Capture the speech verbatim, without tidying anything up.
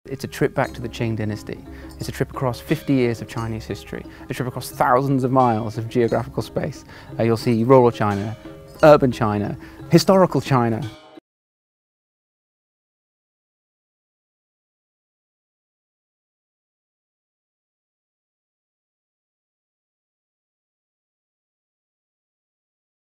It's a trip back to the Qing dynasty. It's a trip across fifty years of Chinese history, a trip across thousands of miles of geographical space. Uh, you'll see rural China, urban China, historical China.